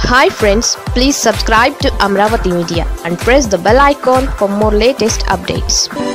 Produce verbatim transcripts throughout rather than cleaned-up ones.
Hi friends, please subscribe to Amravati Media and press the bell icon for more latest updates.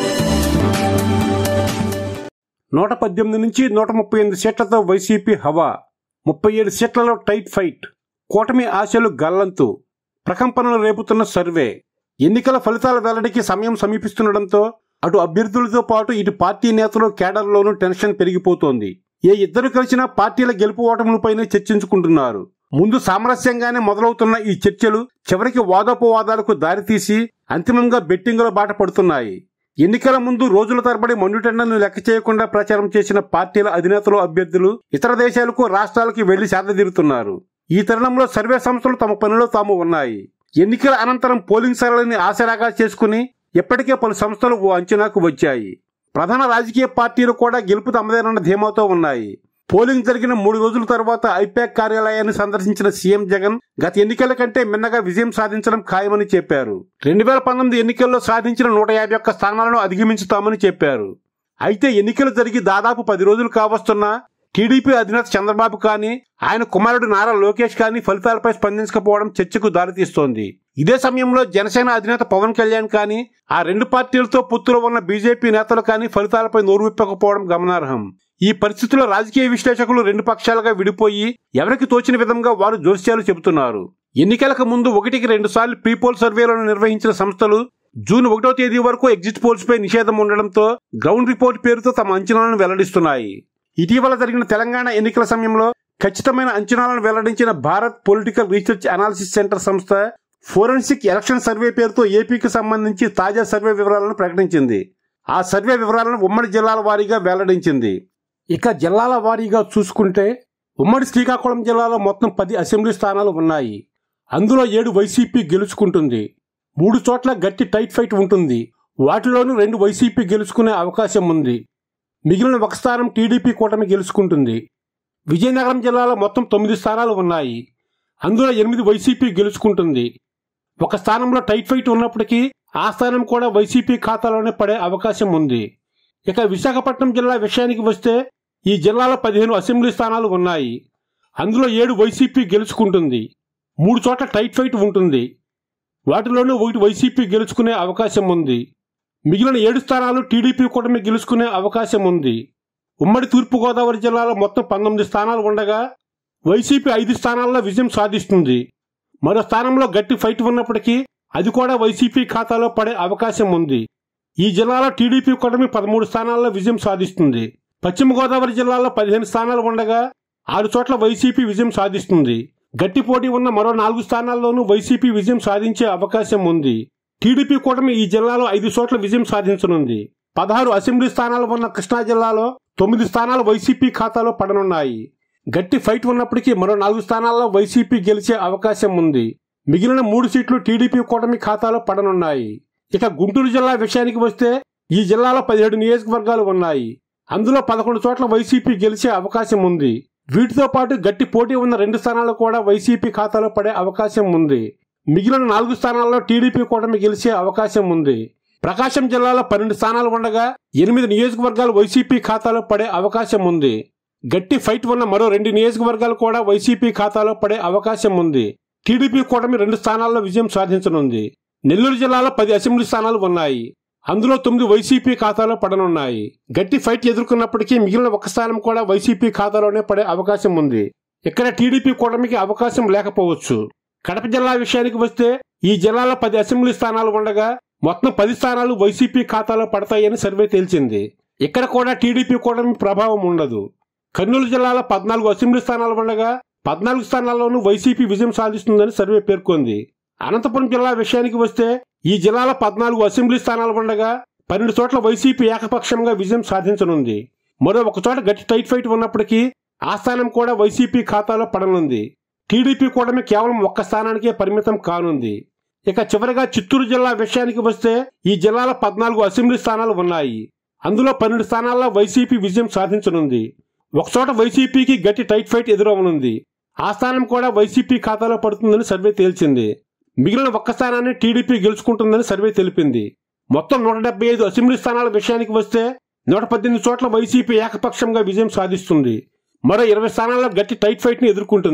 నూట పద్దెనిమిది నుంచి నూట ముప్పై ఎనిమిది సీట్లతో వైసీపీ హవా. ముప్పై ఏడు సీట్లలో టైట్ ఫైట్. కూటమి ఆశలు గల్లంతు. ప్రకంపనలు రేపుతున్న సర్వే. ఎన్నికల ఫలితాల వెల్లడికి సమయం సమీపిస్తుండటంతో అటు అభ్యర్థులతో పాటు ఇటు పార్టీ నేతలు కేడర్లోనూ టెన్షన్ పెరిగిపోతోంది. ఏ ఇద్దరు కలిసినా పార్టీల గెలుపు ఓటములపైనే చర్చించుకుంటున్నారు. ముందు సామరస్యంగానే మొదలవుతున్న ఈ చర్చలు చివరికి వాదోపవాదాలకు దారితీసి అంతిమంగా బెట్టింగుల బాట పడుతున్నాయి. ఎన్నికల ముందు రోజుల తరబడి మండుటెండను లెక్క చేయకుండా ప్రచారం చేసిన పార్టీల అధినేతలు అభ్యర్థులు ఇతర దేశాలకు రాష్ట్రాలకు వెళ్లి సేదతీరుతున్నారు. ఈ తరుణంలో సర్వే సంస్థలు తమ పనిలో తాము ఉన్నాయి. ఎన్నికల అనంతరం పోలింగ్ సరళిని ఆసరాగా చేసుకుని ఇప్పటికే పలు సంస్థలు ఓ అంచనాకు వచ్చాయి. ప్రధాన రాజకీయ పార్టీలు కూడా గెలుపు తమదేనన్న ధీమాతో ఉన్నాయి. పోలింగ్ జరిగిన మూడు రోజుల తర్వాత ఐపాక్ కార్యాలయాన్ని సందర్శించిన సీఎం జగన్ గత ఎన్నికల కంటే మిన్నగా విజయం సాధించడం ఖాయమని చెప్పారు. రెండు వేల పంతొమ్మిది ఎన్నికల్లో సాధించిన నూట యాభై ఒక్క స్థానాలను అధిగమించుతామని చెప్పారు. అయితే ఎన్నికలు జరిగి దాదాపు పది రోజులు కావస్తున్నా టీడీపీ అధినేత చంద్రబాబు కానీ ఆయన కుమారుడు నారా లోకేష్ కానీ ఫలితాలపై స్పందించకపోవడం చర్చకు దారితీస్తోంది. ఇదే సమయంలో జనసేన అధినేత పవన్ కళ్యాణ్ కానీ ఆ రెండు పార్టీలతో పొత్తులో ఉన్న బీజేపీ నేతలు కానీ ఫలితాలపై నోరు విప్పకపోవడం గమనార్హం. ఈ పరిస్థితుల్లో రాజకీయ విశ్లేషకులు రెండు పక్షాలుగా విడిపోయి ఎవరికి తోచిన విధంగా వారు జోస్యాలు చెబుతున్నారు. ఎన్నికలకు ముందు ఒకటికి రెండు సార్లు ప్రీపోల్ సర్వేలను నిర్వహించిన సంస్థలు జూన్ ఒకటో తేదీ వరకు ఎగ్జిట్ పోల్స్ పై నిషేధం ఉండడంతో గ్రౌండ్ రిపోర్ట్ పేరుతో తమ అంచనాలను వెల్లడిస్తున్నాయి. ఇటీవల జరిగిన తెలంగాణ ఎన్నికల సమయంలో ఖచ్చితమైన అంచనాలను వెల్లడించిన Bharat political research analysis centre సంస్థ ఫోరెన్సిక్ ఎలక్షన్ సర్వే పేరుతో ఏపీకి సంబంధించి తాజా సర్వే వివరాలను ప్రకటించింది. ఆ సర్వే వివరాలను ఉమ్మడి జిల్లాల వారీగా వెల్లడించింది. ఇక జిల్లాల వారీగా చూసుకుంటే ఉమ్మడి శ్రీకాకుళం జిల్లాలో మొత్తం పది అసెంబ్లీ స్థానాలు ఉన్నాయి. అందులో ఏడు వైసీపీ గెలుచుకుంటుంది. మూడు చోట్ల గట్టి టైట్ ఫైట్ ఉంటుంది. వాటిలోనూ రెండు వైసీపీ గెలుచుకునే అవకాశం ఉంది. మిగిలిన ఒక స్థానం టీడీపీ కూటమి గెలుచుకుంటుంది. విజయనగరం జిల్లాలో మొత్తం తొమ్మిది స్థానాలు ఉన్నాయి. అందులో ఎనిమిది వైసీపీ గెలుచుకుంటుంది. ఒక స్థానంలో టైట్ ఫైట్ ఉన్నప్పటికీ ఆ స్థానం కూడా వైసీపీ ఖాతాలోనే పడే అవకాశం ఉంది. ఇక విశాఖపట్నం జిల్లా విషయానికి వస్తే ఈ జిల్లాలో పదిహేను అసెంబ్లీ స్థానాలు ఉన్నాయి. అందులో ఏడు వైసీపీ గెలుచుకుంటుంది. మూడు చోట్ల టైట్ ఫైట్ ఉంటుంది. వాటిలోనూ ఒకటి వైసీపీ గెలుచుకునే అవకాశం ఉంది. మిగిలిన ఏడు స్థానాలు టీడీపీ కూటమి గెలుచుకునే అవకాశం ఉంది. ఉమ్మడి తూర్పుగోదావరి జిల్లాలో మొత్తం పంతొమ్మిది స్థానాలు ఉండగా వైసీపీ ఐదు స్థానాల్లో విజయం సాధిస్తుంది. మరో స్థానంలో గట్టి ఫైట్ ఉన్నప్పటికీ అది కూడా వైసీపీ ఖాతాలో పడే అవకాశం ఉంది. ఈ జిల్లాలో టీడీపీ కూటమి పదమూడు స్థానాల్లో విజయం సాధిస్తుంది. పశ్చిమ గోదావరి జిల్లాలో పదిహేను స్థానాలు ఉండగా ఆరు చోట్ల వైసీపీ విజయం సాధిస్తుంది. గట్టి పోటీ ఉన్న మరో నాలుగు స్థానాల్లోనూ వైసీపీ విజయం సాధించే అవకాశం ఉంది. టీడీపీ కూటమి ఈ జిల్లాలో ఐదు చోట్ల విజయం సాధించనుంది. పదహారు అసెంబ్లీ స్థానాలు ఉన్న కృష్ణా జిల్లాలో తొమ్మిది స్థానాలు వైసీపీ ఖాతాలో పడనున్నాయి. గట్టి ఫైట్ ఉన్నప్పటికీ మరో నాలుగు స్థానాల్లో వైసీపీ గెలిచే అవకాశం ఉంది. మిగిలిన మూడు సీట్లు టీడీపీ కూటమి ఖాతాలో పడనున్నాయి. ఇక గుంటూరు జిల్లా విషయానికి వస్తే ఈ జిల్లాలో పదిహేడు నియోజకవర్గాలు ఉన్నాయి. అందులో పదకొండు చోట్ల వైసీపీ గెలిచే అవకాశం ఉంది. వీటితో పాటు గట్టి పోటీ ఉన్న రెండు స్థానాలు కూడా వైసీపీ ఖాతాలో పడే అవకాశం ఉంది. మిగిలిన నాలుగు స్థానాల్లో టీడీపీ కూటమి గెలిచే అవకాశం ఉంది. ప్రకాశం జిల్లాలో పన్నెండు స్థానాలు ఉండగా ఎనిమిది నియోజకవర్గాలు వైసీపీ ఖాతాలో పడే అవకాశం ఉంది. గట్టి ఫైట్ ఉన్న మరో రెండు నియోజకవర్గాలు కూడా వైసీపీ ఖాతాలో పడే అవకాశం ఉంది. టీడీపీ కూటమి రెండు స్థానాల్లో విజయం సాధించనుంది. నెల్లూరు జిల్లాలో పది అసెంబ్లీ స్థానాలు ఉన్నాయి. అందులో తొమ్మిది వైసీపీ ఖాతాలో పడనున్నాయి. గట్టి ఫైట్ ఎదుర్కొన్నప్పటికీ మిగిలిన ఒక స్థానం కూడా వైసీపీ ఖాతాలోనే పడే అవకాశం ఉంది. ఇక్కడ టీడీపీ కూటమికి అవకాశం లేకపోవచ్చు. కడప జిల్లా విషయానికి వస్తే ఈ జిల్లాలో పది అసెంబ్లీ స్థానాలు ఉండగా మొత్తం పది స్థానాలు వైసీపీ ఖాతాలో పడతాయని సర్వే తేల్చింది. ఇక్కడ కూడా టీడీపీ కూటమి ప్రభావం ఉండదు. కర్నూలు జిల్లాలో పద్నాలుగు అసెంబ్లీ స్థానాలు ఉండగా పద్నాలుగు స్థానాల్లోనూ వైసీపీ విజయం సాధిస్తుందని సర్వే పేర్కొంది. అనంతపురం జిల్లా విషయానికి వస్తే ఈ జిల్లాలో పద్నాలుగు అసెంబ్లీ స్థానాలు ఉండగా పన్నెండు చోట్ల వైసీపీ ఏకపక్షంగా విజయం సాధించనుంది. మరో ఒక చోట గట్టి టైట్ ఫైట్ ఉన్నప్పటికీ ఆ స్థానం కూడా వైసీపీ ఖాతాలో పడనుంది. టీడీపీ కూటమి కేవలం ఒక్క స్థానానికే పరిమితం కానుంది. ఇక చివరిగా చిత్తూరు జిల్లా విషయానికి వస్తే ఈ జిల్లాలో పద్నాలుగు అసెంబ్లీ స్థానాలు ఉన్నాయి. అందులో పన్నెండు స్థానాల్లో వైసీపీ విజయం సాధించనుంది. ఒకచోట వైసీపీకి గట్టి టైట్ ఫైట్ ఎదురవనుంది. ఆ స్థానం కూడా వైసీపీ ఖాతాలో పడుతుందని సర్వే తేల్చింది. మిగిలిన ఒక్క స్థానాన్ని టీడీపీ గెలుచుకుంటుందని సర్వే తెలిపింది. మొత్తం నూట డెబ్బై ఐదు అసెంబ్లీ స్థానాల విషయానికి వస్తే నూట పద్దెనిమిది చోట్ల వైసీపీ ఏకపక్షంగా విజయం సాధిస్తుంది. మరో ఇరవై స్థానాల్లో గట్టి టైట్ ఫైట్ ని ఎదుర్కొంటుంది.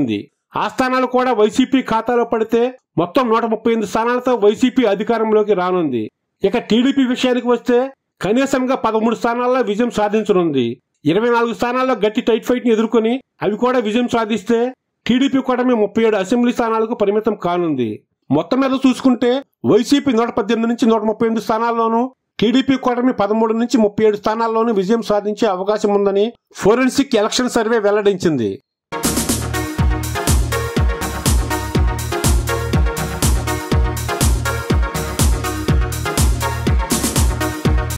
ఆ స్థానాలు కూడా వైసీపీ ఖాతాలో పడితే మొత్తం నూట ముప్పై ఎనిమిది స్థానాలతో వైసీపీ అధికారంలోకి రానుంది. ఇక టీడీపీ విషయానికి వస్తే కనీసంగా పదమూడు స్థానాల్లో విజయం సాధించనుంది. ఇరవై నాలుగు స్థానాల్లో గట్టి టైట్ ఫైట్ ని ఎదుర్కొని అవి కూడా విజయం సాధిస్తే టీడీపీ కూటమి ముప్పై ఏడు అసెంబ్లీ స్థానాలకు పరిమితం కానుంది. మొత్తం మీద చూసుకుంటే వైసీపీ నూట పద్దెనిమిది నుంచి నూట ముప్పై ఎనిమిది స్థానాల్లోనూ, టీడీపీ కూటమి పదమూడు నుంచి ముప్పై ఏడు స్థానాల్లోనూ విజయం సాధించే అవకాశం ఉందని ఫోరెన్సిక్ ఎలక్షన్ సర్వే వెల్లడించింది.